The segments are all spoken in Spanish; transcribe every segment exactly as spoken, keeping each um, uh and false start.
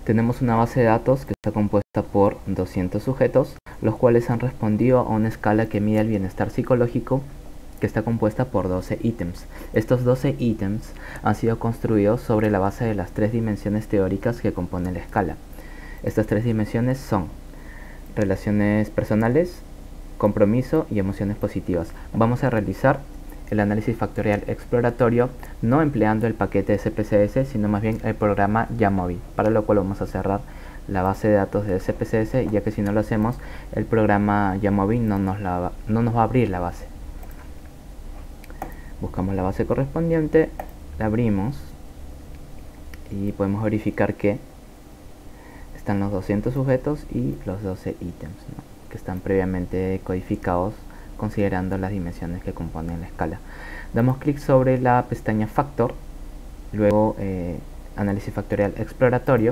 Tenemos una base de datos que está compuesta por doscientos sujetos, los cuales han respondido a una escala que mide el bienestar psicológico, que está compuesta por doce ítems. Estos doce ítems han sido construidos sobre la base de las tres dimensiones teóricas que componen la escala. Estas tres dimensiones son relaciones personales, compromiso y emociones positivas. Vamos a realizar el análisis factorial exploratorio no empleando el paquete S P C S, sino más bien el programa Jamovi, para lo cual vamos a cerrar la base de datos de S P C S, ya que si no lo hacemos, el programa Jamovi no nos, la, no nos va a abrir la base. Buscamos la base correspondiente, la abrimos y podemos verificar que están los doscientos sujetos y los doce ítems, ¿no?, que están previamente codificados considerando las dimensiones que componen la escala. Damos clic sobre la pestaña Factor, luego eh, Análisis factorial exploratorio,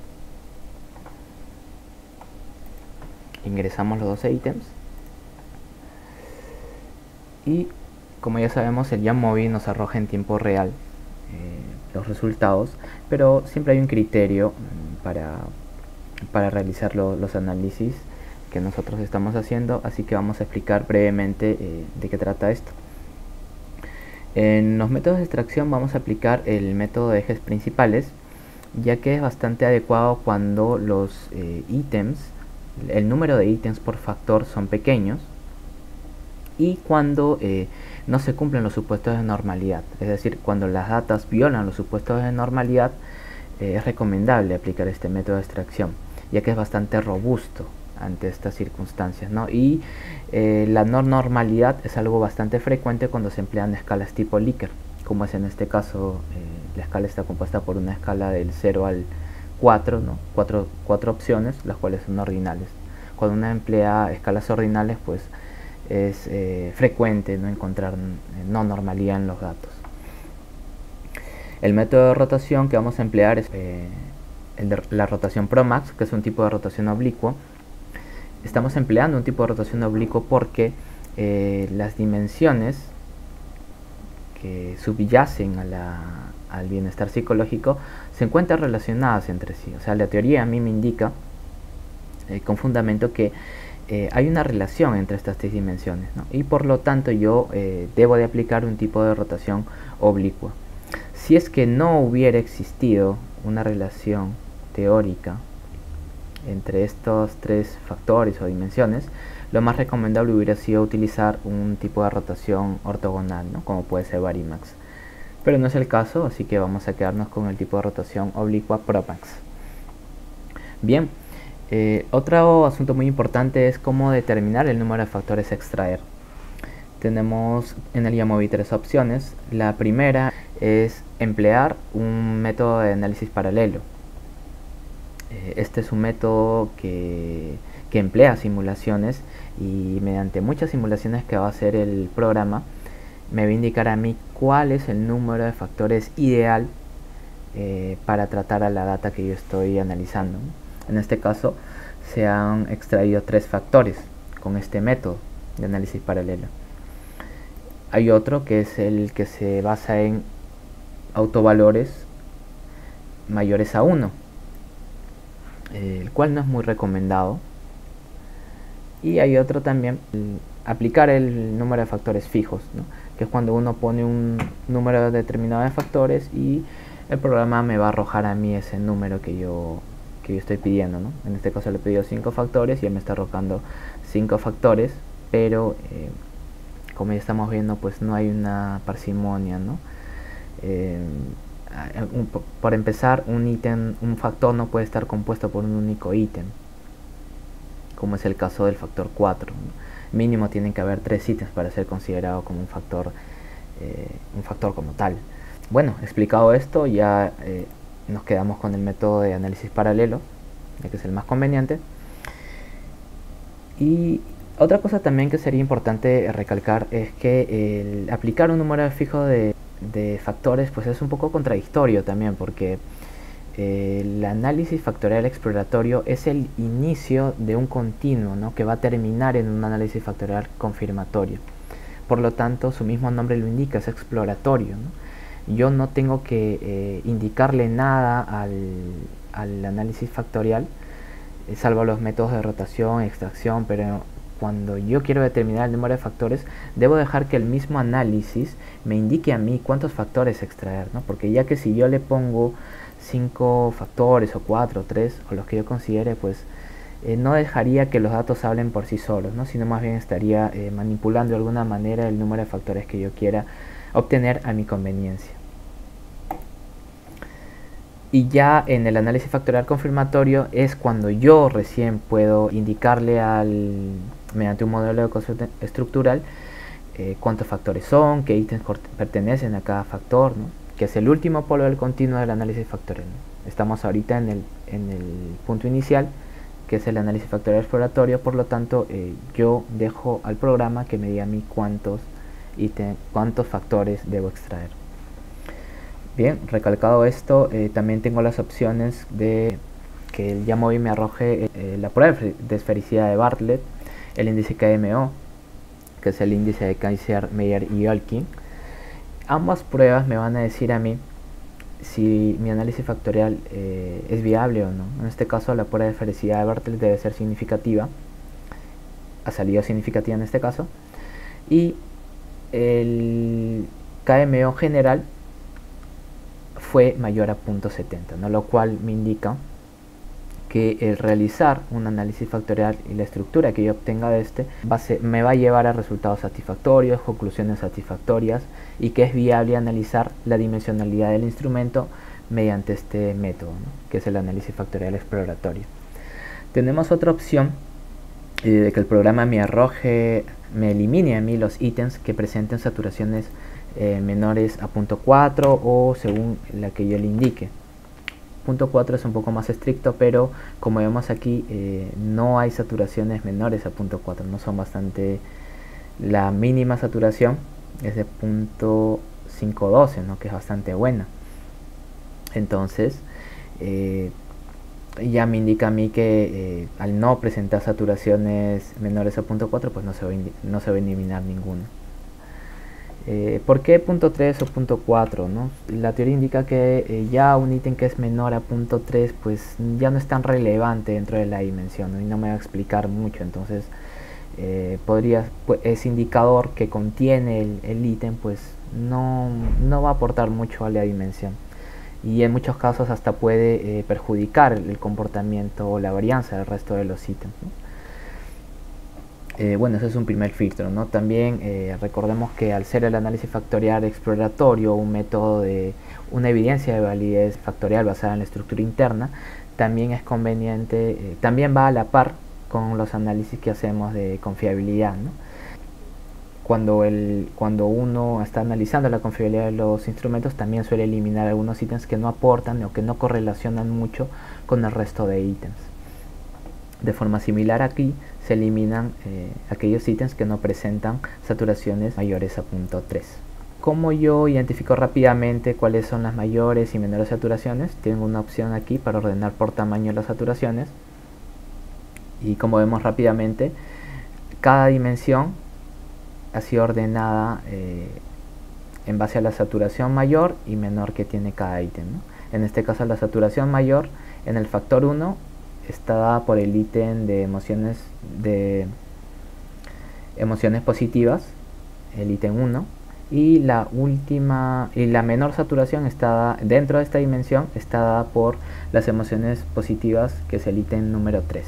ingresamos los doce ítems y, como ya sabemos, el Jamovi nos arroja en tiempo real eh, los resultados, pero siempre hay un criterio para, para realizar lo, los análisis que nosotros estamos haciendo, así que vamos a explicar brevemente eh, de qué trata esto. En los métodos de extracción vamos a aplicar el método de ejes principales, ya que es bastante adecuado cuando los eh, ítems, el número de ítems por factor son pequeños y cuando eh, no se cumplen los supuestos de normalidad, es decir, cuando las datas violan los supuestos de normalidad. Eh, es recomendable aplicar este método de extracción, ya que es bastante robusto ante estas circunstancias, ¿no? Y eh, la no normalidad es algo bastante frecuente cuando se emplean escalas tipo Likert, como es en este caso. Eh, la escala está compuesta por una escala del cero al cuatro, ¿no? Cuatro, cuatro opciones, las cuales son ordinales. Cuando uno emplea escalas ordinales, pues es eh, frecuente no encontrar no normalidad en los datos. El método de rotación que vamos a emplear es eh, el de la rotación Promax, que es un tipo de rotación oblicuo. Estamos empleando un tipo de rotación oblicuo porque eh, las dimensiones que subyacen a la, al bienestar psicológico se encuentran relacionadas entre sí. O sea, la teoría a mí me indica eh, con fundamento que eh, hay una relación entre estas tres dimensiones, ¿no? Y por lo tanto yo eh, debo de aplicar un tipo de rotación oblicua. Si es que no hubiera existido una relación teórica entre estos tres factores o dimensiones, lo más recomendable hubiera sido utilizar un tipo de rotación ortogonal, ¿no?, como puede ser Varimax. Pero no es el caso, así que vamos a quedarnos con el tipo de rotación oblicua Promax. Bien, eh, otro asunto muy importante es cómo determinar el número de factores a extraer. Tenemos en el Jamovi tres opciones. La primera es emplear un método de análisis paralelo. Este es un método que, que emplea simulaciones, y mediante muchas simulaciones que va a hacer el programa me va a indicar a mí cuál es el número de factores ideal eh, para tratar a la data que yo estoy analizando. En este caso se han extraído tres factores con este método de análisis paralelo. Hay otro que es el que se basa en autovalores mayores a uno, el cual no es muy recomendado. Y hay otro también, el, aplicar el número de factores fijos, ¿no?, que es cuando uno pone un número determinado de factores y el programa me va a arrojar a mí ese número que yo, que yo estoy pidiendo, ¿no? En este caso le he pedido cinco factores y él me está arrojando cinco factores, pero eh, como ya estamos viendo, pues no hay una parsimonia, ¿no? Eh, un, por empezar, un ítem, un factor no puede estar compuesto por un único ítem, como es el caso del factor cuatro, ¿no? Mínimo tienen que haber tres ítems para ser considerado como un factor, eh, un factor como tal. Bueno, explicado esto, ya eh, nos quedamos con el método de análisis paralelo, ya que es el más conveniente. Y otra cosa también que sería importante recalcar es que el aplicar un número fijo de, de factores pues es un poco contradictorio también, porque eh, el análisis factorial exploratorio es el inicio de un continuo, ¿no?, que va a terminar en un análisis factorial confirmatorio. Por lo tanto, su mismo nombre lo indica, es exploratorio, ¿no? Yo no tengo que eh, indicarle nada al, al análisis factorial, eh, salvo los métodos de rotación, extracción, pero cuando yo quiero determinar el número de factores, debo dejar que el mismo análisis me indique a mí cuántos factores extraer, ¿no? Porque ya que si yo le pongo cinco factores o cuatro o tres o los que yo considere, pues eh, no dejaría que los datos hablen por sí solos, ¿no? Sino más bien estaría eh, manipulando de alguna manera el número de factores que yo quiera obtener a mi conveniencia. Y ya en el análisis factorial confirmatorio es cuando yo recién puedo indicarle al, mediante un modelo de ecuación estructural, eh, cuántos factores son, qué ítems pertenecen a cada factor, ¿no? Que es el último polo del continuo del análisis factorial, ¿no? Estamos ahorita en el, en el punto inicial, que es el análisis factorial exploratorio, por lo tanto eh, yo dejo al programa que me diga a mí cuántos ítems, cuántos factores debo extraer. Bien, recalcado esto, eh, también tengo las opciones de que el YAMOVI me arroje eh, la prueba de esfericidad de Bartlett, el índice K M O, que es el índice de Kaiser, Meyer y Olkin. Ambas pruebas me van a decir a mí si mi análisis factorial eh, es viable o no. En este caso, la prueba de esfericidad de Bartlett debe ser significativa, ha salido significativa en este caso, y el K M O general fue mayor a punto setenta, ¿no? Lo cual me indica que el realizar un análisis factorial y la estructura que yo obtenga de este va a ser, me va a llevar a resultados satisfactorios, conclusiones satisfactorias, y que es viable analizar la dimensionalidad del instrumento mediante este método, ¿no? Que es el análisis factorial exploratorio. Tenemos otra opción eh, de que el programa me arroje, me elimine a mí los ítems que presenten saturaciones Eh, menores a punto cuatro o según la que yo le indique. Punto cuatro es un poco más estricto, pero como vemos aquí eh, no hay saturaciones menores a punto cuatro, no son bastante, la mínima saturación es de punto quinientos doce, ¿no? Que es bastante buena. Entonces eh, ya me indica a mí que eh, al no presentar saturaciones menores a punto cuatro, pues no se va a, no se va a eliminar ninguna. Eh, ¿Por qué punto tres o punto cuatro? ¿no? La teoría indica que eh, ya un ítem que es menor a punto tres pues ya no es tan relevante dentro de la dimensión, ¿no? Y no me va a explicar mucho, entonces eh, podría, pues, ese indicador que contiene el, el ítem pues no, no va a aportar mucho a la dimensión, y en muchos casos hasta puede eh, perjudicar el comportamiento o la varianza del resto de los ítems, ¿no? Eh, bueno, ese es un primer filtro, ¿no? También eh, recordemos que al ser el análisis factorial exploratorio un método de una evidencia de validez factorial basada en la estructura interna, también es conveniente, eh, también va a la par con los análisis que hacemos de confiabilidad, ¿no? Cuando, el, cuando uno está analizando la confiabilidad de los instrumentos, también suele eliminar algunos ítems que no aportan o que no correlacionan mucho con el resto de ítems. De forma similar aquí se eliminan eh, aquellos ítems que no presentan saturaciones mayores a punto tres. ¿Cómo yo identifico rápidamente cuáles son las mayores y menores saturaciones? Tengo una opción aquí para ordenar por tamaño las saturaciones, y como vemos rápidamente, cada dimensión ha sido ordenada eh, en base a la saturación mayor y menor que tiene cada ítem, ¿no? En este caso la saturación mayor en el factor uno está dada por el ítem de emociones de emociones positivas, el ítem uno, y la última y la menor saturación está dada, dentro de esta dimensión está dada por las emociones positivas, que es el ítem número tres.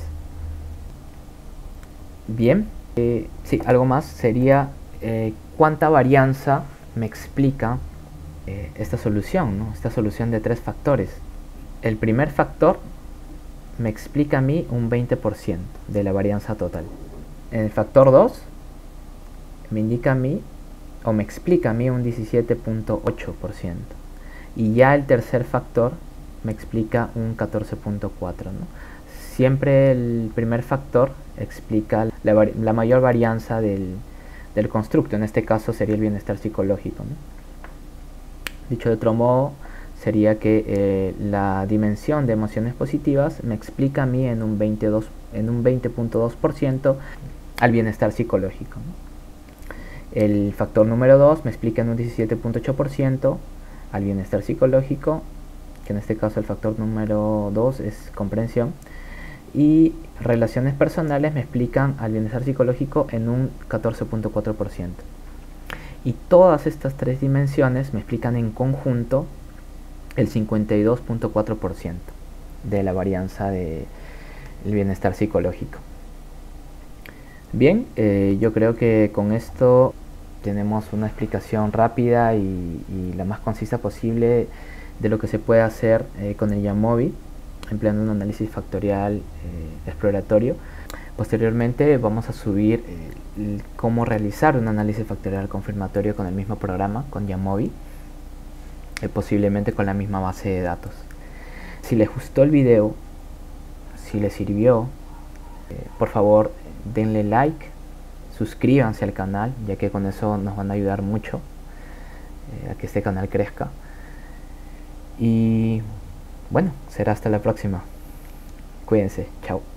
Bien, eh, sí, algo más sería eh, cuánta varianza me explica eh, esta solución, ¿no? Esta solución de tres factores. El primer factor me explica a mí un veinte por ciento de la varianza total. En el factor dos me indica a mí, o me explica a mí, un diecisiete punto ocho por ciento. Y ya el tercer factor me explica un catorce punto cuatro por ciento, ¿no? Siempre el primer factor explica la, la mayor varianza del, del constructo. En este caso sería el bienestar psicológico, ¿no? Dicho de otro modo, sería que eh, la dimensión de emociones positivas me explica a mí en un veinte punto dos por ciento al bienestar psicológico, ¿no? El factor número dos me explica en un diecisiete punto ocho por ciento al bienestar psicológico, que en este caso el factor número dos es comprensión, y relaciones personales me explican al bienestar psicológico en un catorce punto cuatro por ciento. Y todas estas tres dimensiones me explican en conjunto el cincuenta y dos punto cuatro por ciento de la varianza del bienestar psicológico. Bien, eh, yo creo que con esto tenemos una explicación rápida y, y la más concisa posible de lo que se puede hacer eh, con el Jamovi, empleando un análisis factorial eh, exploratorio. Posteriormente vamos a subir eh, cómo realizar un análisis factorial confirmatorio con el mismo programa, con Jamovi, eh, posiblemente con la misma base de datos. Si les gustó el video, si les sirvió, eh, por favor denle like, suscríbanse al canal, ya que con eso nos van a ayudar mucho eh, a que este canal crezca. Y bueno, será hasta la próxima. Cuídense, chao.